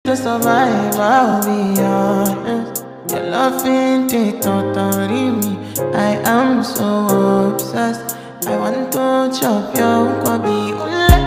to survive, I'll be honest. Your love ain't it, totally me. I am so obsessed. I want to chop your kwabi.